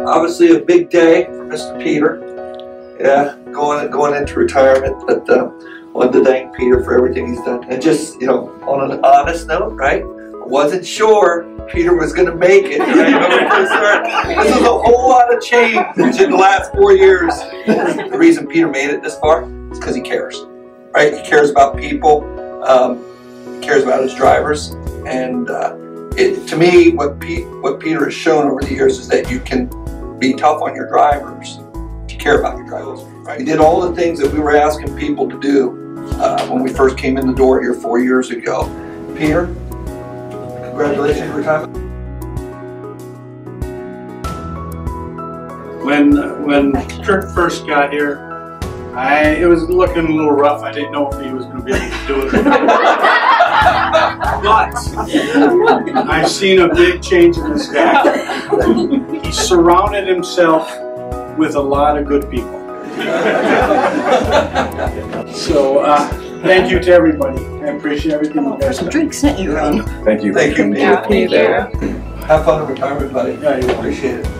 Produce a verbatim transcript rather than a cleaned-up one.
obviously a big day for Mister Peter. Yeah, going going into retirement, but uh, wanted to thank Peter for everything he's done. And just, you know, on an honest note, right? I wasn't sure Peter was going to make it. Right? This is a whole lot of change in the last four years. The reason Peter made it this far is because he cares, right? He cares about people. Um, he cares about his drivers, and uh, it, to me, what Pete, what Peter has shown over the years is that you can be tough on your drivers if you care about your drivers. Right? He did all the things that we were asking people to do uh, when we first came in the door here four years ago. Peter, congratulations on your retirement. When when Kirk first got here, I it was looking a little rough. I didn't know if he was going to be able to do it. But I've seen a big change in this guy. He surrounded himself with a lot of good people. So uh, thank you to everybody. I appreciate everything you guys Some drinks, didn't you, Ron? Thank you. Thank you, Peter. Yeah, thank you. Have fun in retirement, buddy. Yeah, you will. Appreciate it.